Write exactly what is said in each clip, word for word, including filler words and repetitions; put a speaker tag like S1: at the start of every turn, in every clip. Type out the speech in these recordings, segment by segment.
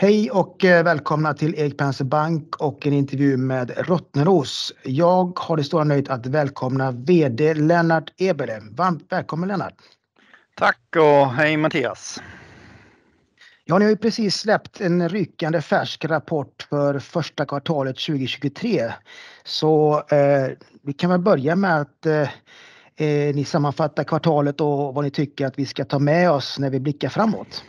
S1: Hej och eh, välkomna till Erik Penser Bank och en intervju med Rottneros. Jag har det stora nöjet att välkomna vd Lennart Eberle. Varmt välkommen Lennart.
S2: Tack och hej Mattias.
S1: Ja, ni har ju precis släppt en rykande färsk rapport för första kvartalet tjugohundratjugotre. Så eh, vi kan väl börja med att eh, eh, ni sammanfattar kvartalet och vad ni tycker att vi ska ta med oss när vi blickar framåt.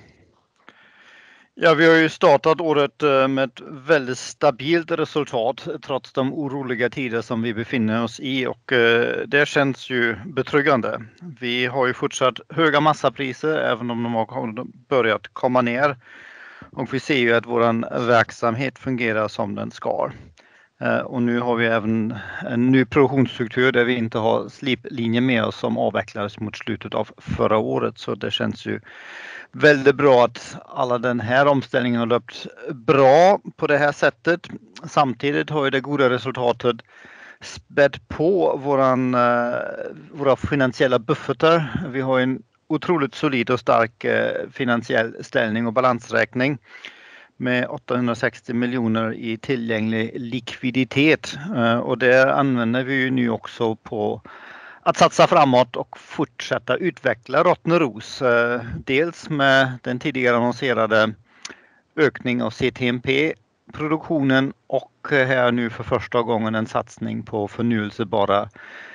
S2: Ja, vi har ju startat året med ett väldigt stabilt resultat trots de oroliga tider som vi befinner oss i och det känns ju betryggande. Vi har ju fortsatt höga massapriser även om de har börjat komma ner och vi ser ju att vår verksamhet fungerar som den ska. Och nu har vi även en ny produktionsstruktur där vi inte har sliplinjer med oss som avvecklades mot slutet av förra året, så det känns ju väldigt bra att alla den här omställningen har löpt bra på det här sättet. Samtidigt har ju det goda resultatet spätt på våran, våra finansiella buffertar. Vi har en otroligt solid och stark finansiell ställning och balansräkning med åttahundrasextio miljoner i tillgänglig likviditet, och det använder vi ju nu också på att satsa framåt och fortsätta utveckla Rottneros. Dels med den tidigare annonserade ökning av C T M P-produktionen och här nu för första gången en satsning på förnyelsebara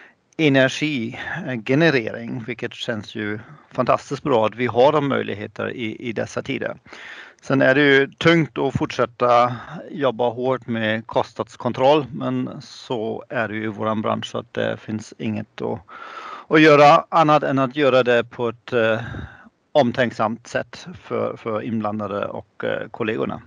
S2: energigenerering, vilket känns ju fantastiskt bra att vi har de möjligheter i, i dessa tider. Sen är det ju tungt att fortsätta jobba hårt med kostnadskontroll, men så är det ju i våran bransch så att det finns inget att, att göra annat än att göra det på ett eh, omtänksamt sätt för, för inblandade och eh, kollegorna.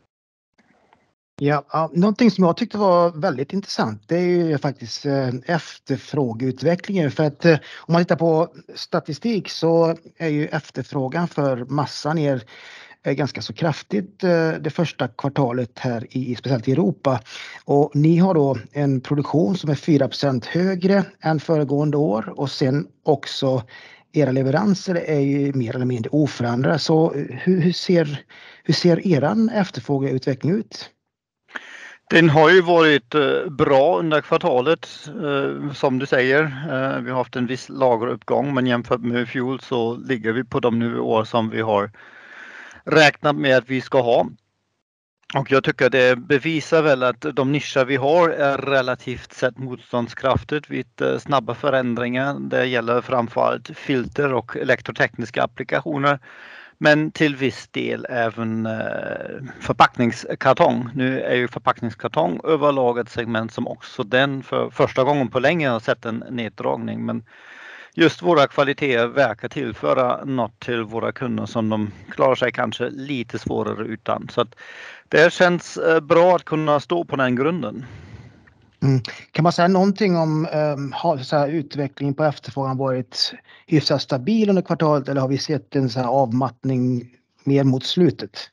S1: Ja, ja, någonting som jag tyckte var väldigt intressant, det är ju faktiskt eh, efterfrågeutvecklingen. För att eh, om man tittar på statistik så är ju efterfrågan för massa ner eh, ganska så kraftigt eh, det första kvartalet här i, speciellt i Europa. Och ni har då en produktion som är fyra procent högre än föregående år och sen också era leveranser är ju mer eller mindre oförändrade. Så hur, hur ser, hur ser eran efterfrågeutveckling ut?
S2: Den har ju varit bra under kvartalet, som du säger. Vi har haft en viss lageruppgång, men jämfört med i fjol så ligger vi på de nivåer som vi har räknat med att vi ska ha. Och jag tycker det bevisar väl att de nischer vi har är relativt sett motståndskraftigt vid snabba förändringar. Det gäller framförallt filter och elektrotekniska applikationer. Men till viss del även förpackningskartong. Nu är ju förpackningskartong överlag ett segment som också den för första gången på länge har sett en neddragning. Men just våra kvaliteter verkar tillföra något till våra kunder som de klarar sig kanske lite svårare utan. Så att det känns bra att kunna stå på den grunden.
S1: Mm. Kan man säga någonting om um, har så här, utvecklingen på efterfrågan varit hyfsat stabil under kvartalet eller har vi sett en så här avmattning mer mot slutet?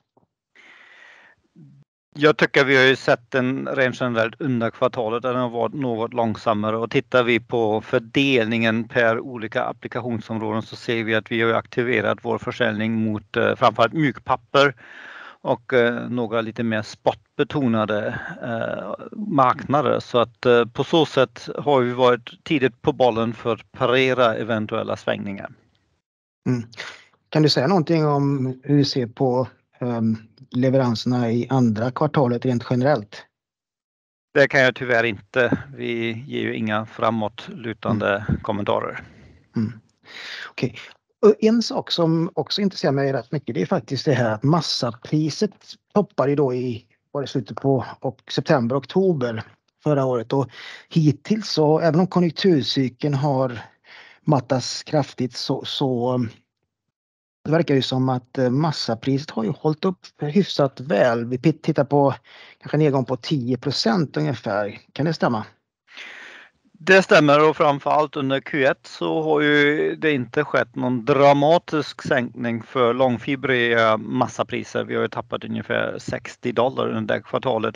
S2: Jag tycker vi har ju sett den rent generellt under kvartalet där den har varit något långsammare, och tittar vi på fördelningen per olika applikationsområden så ser vi att vi har aktiverat vår försäljning mot eh, framförallt mjukpapper och eh, några lite mer spotbetonade eh, marknader. Så att eh, på så sätt har vi varit tidigt på bollen för att parera eventuella svängningar.
S1: Mm. Kan du säga någonting om hur du ser på um, leveranserna i andra kvartalet rent generellt?
S2: Det kan jag tyvärr inte. Vi ger ju inga framåtlutande mm. kommentarer.
S1: Mm. Okej. Okay. En sak som också intresserar mig rätt mycket, det är faktiskt det här att massapriset toppade då i var det slutet på och september, oktober förra året, och hittills så även om konjunkturcykeln har mattats kraftigt så, så det verkar ju som att massapriset har ju hållit upp hyfsat väl. Vi tittar på kanske nedgång på tio procent ungefär. Kan det stämma?
S2: Det stämmer, och framförallt under Q ett så har ju det inte skett någon dramatisk sänkning för långfibriga massapriser. Vi har ju tappat ungefär sextio dollar under kvartalet.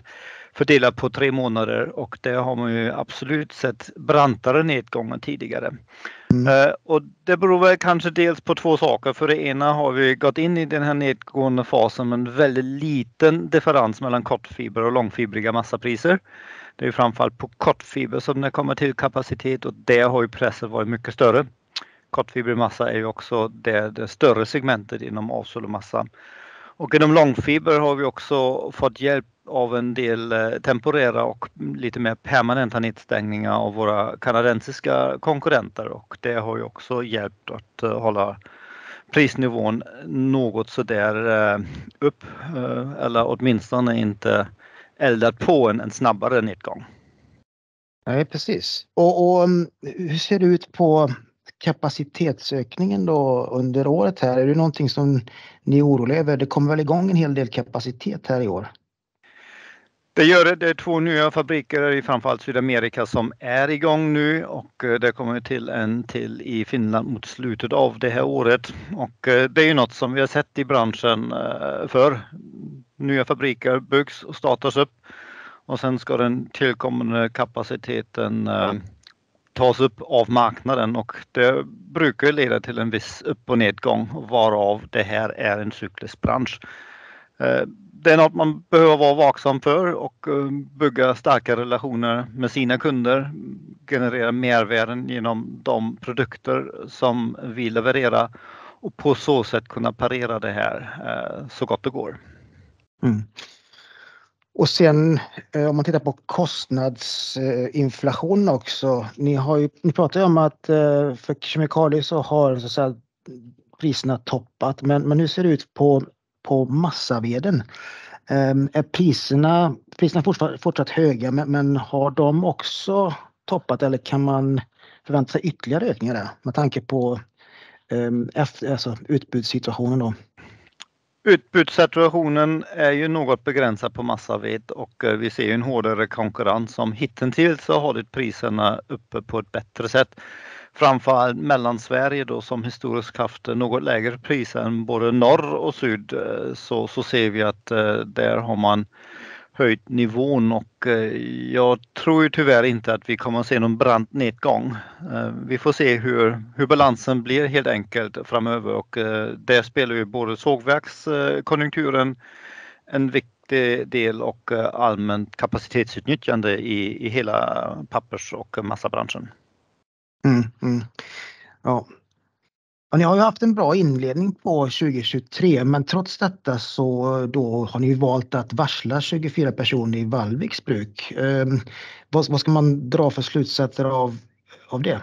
S2: fördelat på tre månader och det har man ju absolut sett brantare nedgångar tidigare. Mm. Och det beror väl kanske dels på två saker. För det ena har vi gått in i den här nedgående fasen med en väldigt liten differens mellan kortfiber och långfibriga massapriser. Det är framförallt på kortfiber som det kommer till kapacitet och det har ju pressen varit mycket större. Kortfibrig massa är ju också det, det större segmentet inom avsålmassa. Och inom långfiber har vi också fått hjälp av en del temporära och lite mer permanenta nedstängningar av våra kanadensiska konkurrenter och det har ju också hjälpt att hålla prisnivån något så där upp eller åtminstone inte eldat på en, en snabbare nedgång.
S1: Nej, precis. Och, och hur ser det ut på kapacitetsökningen då under året här? Är det någonting som ni är oroliga över? Det kommer väl igång en hel del kapacitet här i år?
S2: Det gör det. Det är två nya fabriker i framförallt Sydamerika som är igång nu och det kommer till en till i Finland mot slutet av det här året. Och det är ju något som vi har sett i branschen för. Nya fabriker byggs och startas upp och sen ska den tillkommande kapaciteten tas upp av marknaden och det brukar leda till en viss upp- och nedgång varav det här är en cyklisk bransch. Det är något man behöver vara vaksam för och bygga starka relationer med sina kunder, generera mervärden genom de produkter som vi levererar och på så sätt kunna parera det här så gott det går.
S1: Mm. Och sen om man tittar på kostnadsinflation också. Ni, har ju, ni pratar ju om att för kemikalier så har så att säga, priserna toppat men, men hur ser det ut på, på massaveden? Um, är priserna, priserna fortsatt, fortsatt höga men, men har de också toppat eller kan man förvänta sig ytterligare ökningar där med tanke på um, efter, alltså utbudssituationen då?
S2: Utbudssituationen är ju något begränsad på massaved och vi ser ju en hårdare konkurrens som hittills så har hållit priserna uppe på ett bättre sätt. Framförallt Mellansverige då som historiskt haft något lägre priser än både norr och syd så, så ser vi att där har man höjt nivån och jag tror ju tyvärr inte att vi kommer att se någon brant nedgång. Vi får se hur, hur balansen blir helt enkelt framöver och där spelar ju både sågverkskonjunkturen en viktig del och allmänt kapacitetsutnyttjande i, i hela pappers- och massabranschen.
S1: Mm, mm. Ja. Och ni har ju haft en bra inledning på tjugohundratjugotre men trots detta så då har ni valt att varsla tjugofyra personer i Vallviks bruk. Eh, vad, vad ska man dra för slutsatser av, av det?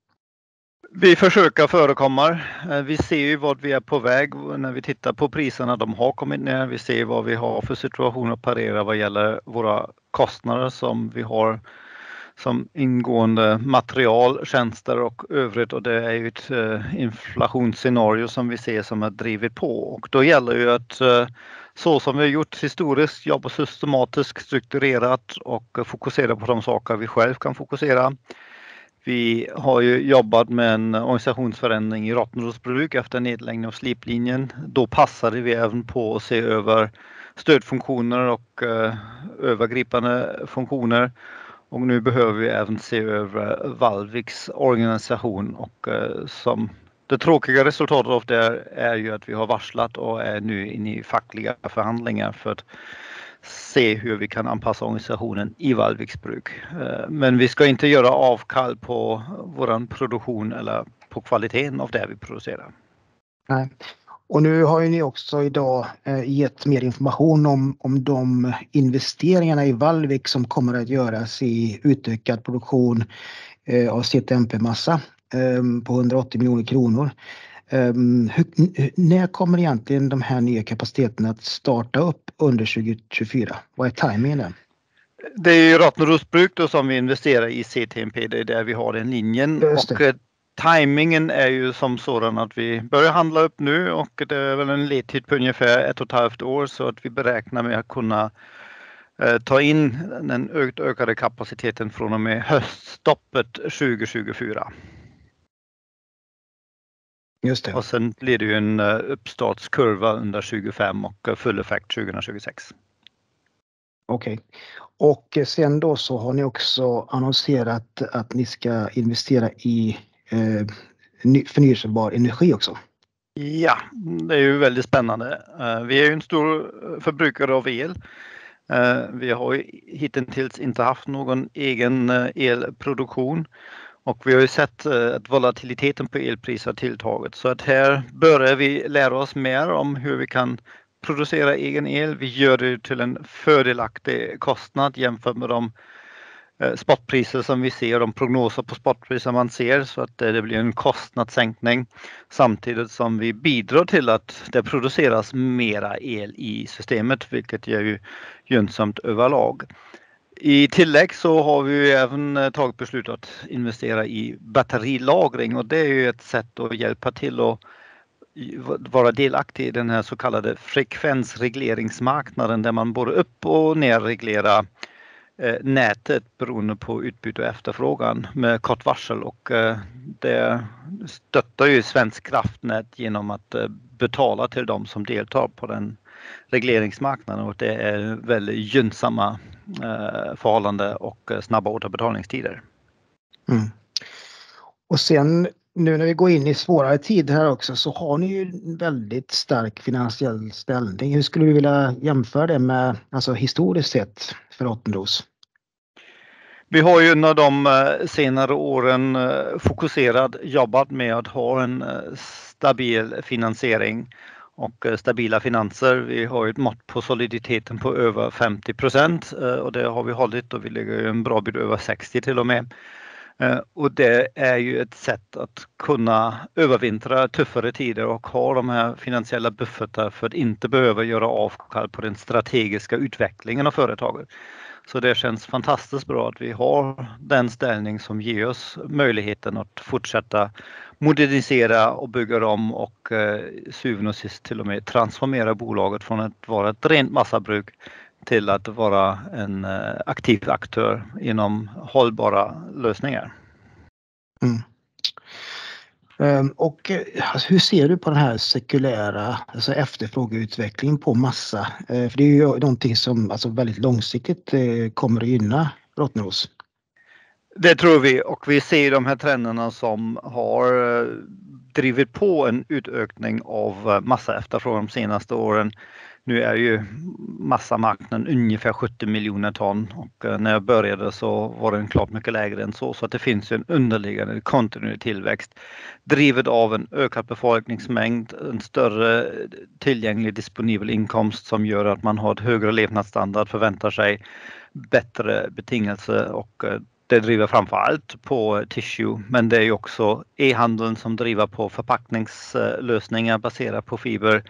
S2: Vi försöker förekomma. Vi ser ju vart vi är på väg när vi tittar på priserna. De har kommit ner. Vi ser vad vi har för situation att parera vad gäller våra kostnader som vi har som ingående material, tjänster och övrigt och det är ju ett inflationsscenario som vi ser som är drivit på och då gäller ju att så som vi har gjort historiskt jobba systematiskt, strukturerat och fokusera på de saker vi själv kan fokusera. Vi har ju jobbat med en organisationsförändring i Rottneros bruk efter nedläggning av sliplinjen. Då passade vi även på att se över stödfunktioner och övergripande funktioner. Och nu behöver vi även se över Vallviks organisation och eh, som det tråkiga resultatet av det är ju att vi har varslat och är nu inne i fackliga förhandlingar för att se hur vi kan anpassa organisationen i Vallviks bruk. Eh, men vi ska inte göra avkall på våran produktion eller på kvaliteten av det vi producerar.
S1: Nej. Och nu har ju ni också idag eh, gett mer information om, om de investeringarna i Vallvik som kommer att göras i utökad produktion eh, av C T M P-massa eh, på hundraåttio miljoner kronor. Eh, hur, när kommer egentligen de här nya kapaciteterna att starta upp under tjugohundratjugofyra? Vad är tajmingen där?
S2: Det är ju Rottneros bruk då som vi investerar i C T M P, det är där vi har den linjen. Och timingen är ju som sådan att vi börjar handla upp nu och det är väl en ledtid på ungefär ett och ett halvt år så att vi beräknar med att kunna eh, ta in den ökade kapaciteten från och med höststoppet tjugohundratjugofyra.
S1: Just det.
S2: Och sen blir det ju en uppstartskurva under tjugofem och full effekt tjugohundratjugosex.
S1: Okej. Och sen då så har ni också annonserat att ni ska investera i eh, förnyelsebar energi också.
S2: Ja, det är ju väldigt spännande. Vi är ju en stor förbrukare av el. Vi har ju hittills inte haft någon egen elproduktion och vi har ju sett att volatiliteten på elpriser har tilltagit. Så att här börjar vi lära oss mer om hur vi kan producera egen el. Vi gör det till en fördelaktig kostnad jämfört med de spotpriser som vi ser, de prognoser på spotpriser man ser, så att det blir en kostnadssänkning samtidigt som vi bidrar till att det produceras mera el i systemet, vilket är ju gynnsamt överlag. I tillägg så har vi även tagit beslut att investera i batterilagring och det är ju ett sätt att hjälpa till att vara delaktig i den här så kallade frekvensregleringsmarknaden där man både upp- och nerreglerar nätet beroende på utbyte och efterfrågan med kort varsel, och det stöttar ju Svensk kraftnät genom att betala till dem som deltar på den regleringsmarknaden, och det är väldigt gynnsamma förhållanden och snabba återbetalningstider.
S1: Mm. Och sen nu när vi går in i svårare tider här också så har ni ju en väldigt stark finansiell ställning. Hur skulle du vilja jämföra det med, alltså historiskt sett, för Rottneros?
S2: Vi har ju under de senare åren fokuserat jobbat med att ha en stabil finansiering och stabila finanser. Vi har ett mått på soliditeten på över femtio procent och det har vi hållit, och vi ligger en bra bit över sextio till och med. Och det är ju ett sätt att kunna övervintra tuffare tider och ha de här finansiella buffertar för att inte behöva göra avkall på den strategiska utvecklingen av företaget. Så det känns fantastiskt bra att vi har den ställning som ger oss möjligheten att fortsätta modernisera och bygga om och eh, syvende och sist till och med transformera bolaget från att vara ett rent massabruk till att vara en eh, aktiv aktör inom hållbara lösningar.
S1: Mm. Um, och alltså, hur ser du på den här sekulära alltså efterfrågeutvecklingen på massa? Uh, för det är ju någonting som alltså, väldigt långsiktigt uh, kommer att gynna Rottneros.
S2: Det tror vi, och vi ser de här trenderna som har drivit på en utökning av massaefterfrågan de senaste åren. Nu är ju massamarknaden ungefär sjuttio miljoner ton och när jag började så var den klart mycket lägre än så. Så att det finns en underliggande kontinuerlig tillväxt drivet av en ökad befolkningsmängd, en större tillgänglig disponibel inkomst som gör att man har ett högre levnadsstandard, förväntar sig bättre betingelser, och det driver framför allt på tissue, men det är ju också e-handeln som driver på förpackningslösningar baserat på fiber.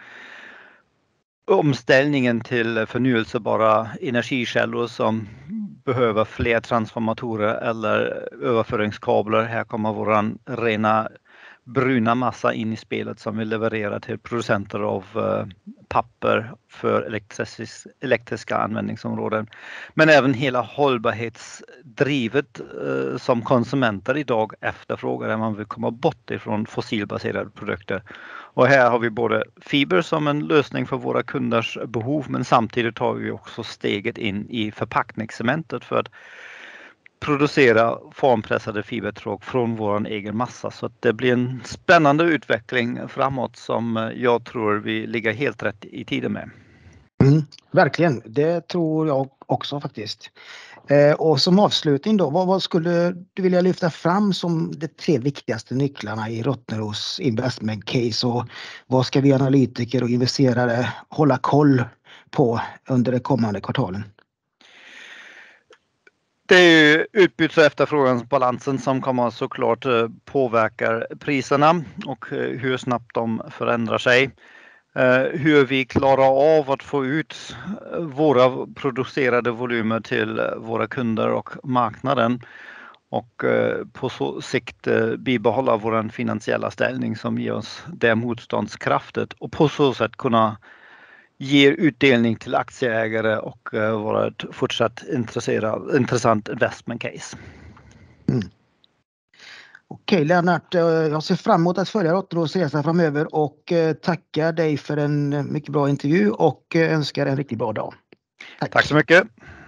S2: Omställningen till förnyelsebara energikällor som behöver fler transformatorer eller överföringskablar. Här kommer våran rena bruna massa in i spelet som vi levererar till producenter av papper för elektrisk, elektriska användningsområden. Men även hela hållbarhetsdrivet som konsumenter idag efterfrågar, där man vill komma bort ifrån fossilbaserade produkter. Och här har vi både fiber som en lösning för våra kunders behov, men samtidigt tar vi också steget in i förpackningscementet för att producera formpressade fibertråg från vår egen massa. Så att det blir en spännande utveckling framåt som jag tror vi ligger helt rätt i tiden med.
S1: Mm, verkligen, det tror jag också faktiskt. Eh, och som avslutning då, vad, vad skulle du vilja lyfta fram som de tre viktigaste nycklarna i Rottneros investment case, och vad ska vi analytiker och investerare hålla koll på under de kommande kvartalen?
S2: Det är ju utbyts- och efterfrågansbalansen som kommer såklart påverka priserna och hur snabbt de förändrar sig. Hur vi klarar av att få ut våra producerade volymer till våra kunder och marknaden, och på så sikt bibehålla vår finansiella ställning som ger oss det motståndskraftet, och på så sätt kunna ge utdelning till aktieägare och vara ett fortsatt intressant investment case.
S1: Mm. Okej Lennart, jag ser fram emot att följa Rottneros resa framöver och tackar dig för en mycket bra intervju och önskar en riktigt bra dag.
S2: Tack, Tack så mycket.